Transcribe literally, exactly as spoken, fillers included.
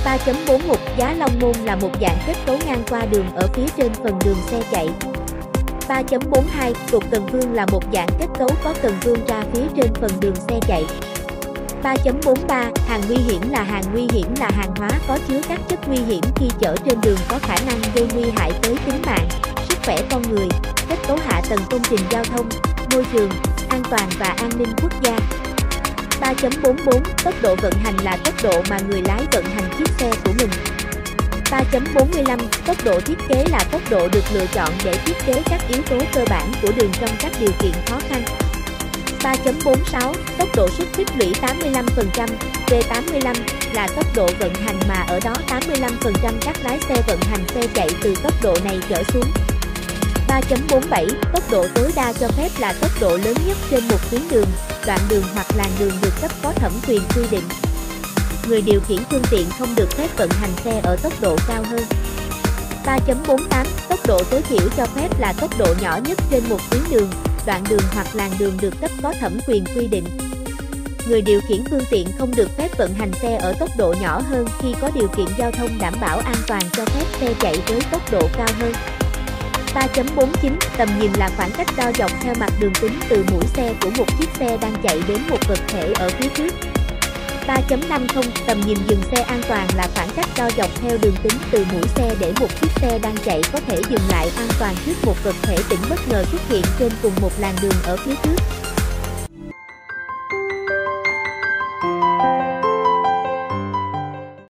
ba chấm bốn một Giá long môn là một dạng kết cấu ngang qua đường ở phía trên phần đường xe chạy. ba chấm bốn hai Trục cần vương là một dạng kết cấu có cần vương ra phía trên phần đường xe chạy. ba chấm bốn ba Hàng nguy hiểm là hàng nguy hiểm là hàng hóa có chứa các chất nguy hiểm khi chở trên đường có khả năng gây nguy hại tới tính mạng, sức khỏe con người, kết cấu hạ tầng công trình giao thông, môi trường, an toàn và an ninh quốc gia. ba chấm bốn bốn Tốc độ vận hành là tốc độ mà người lái vận hành chiếc xe của mình. ba chấm bốn lăm Tốc độ thiết kế là tốc độ được lựa chọn để thiết kế các yếu tố cơ bản của đường trong các điều kiện khó khăn. ba chấm bốn sáu Tốc độ suất tích lũy tám mươi lăm phần trăm, V tám mươi lăm là tốc độ vận hành mà ở đó tám mươi lăm phần trăm các lái xe vận hành xe chạy từ tốc độ này trở xuống. ba chấm bốn bảy Tốc độ tối đa cho phép là tốc độ lớn nhất trên một tuyến đường, đoạn đường hoặc làn đường được cấp có thẩm quyền quy định. Người điều khiển phương tiện không được phép vận hành xe ở tốc độ cao hơn. ba chấm bốn tám Tốc độ tối thiểu cho phép là tốc độ nhỏ nhất trên một tuyến đường, đoạn đường hoặc làn đường được cấp có thẩm quyền quy định. Người điều khiển phương tiện không được phép vận hành xe ở tốc độ nhỏ hơn khi có điều kiện giao thông đảm bảo an toàn cho phép xe chạy với tốc độ cao hơn. ba chấm bốn chín Tầm nhìn là khoảng cách đo dọc theo mặt đường tính từ mũi xe của một chiếc xe đang chạy đến một vật thể ở phía trước. ba chấm năm mươi Tầm nhìn dừng xe an toàn là khoảng cách đo dọc theo đường tính từ mũi xe để một chiếc xe đang chạy có thể dừng lại an toàn trước một vật thể tĩnh bất ngờ xuất hiện trên cùng một làn đường ở phía trước.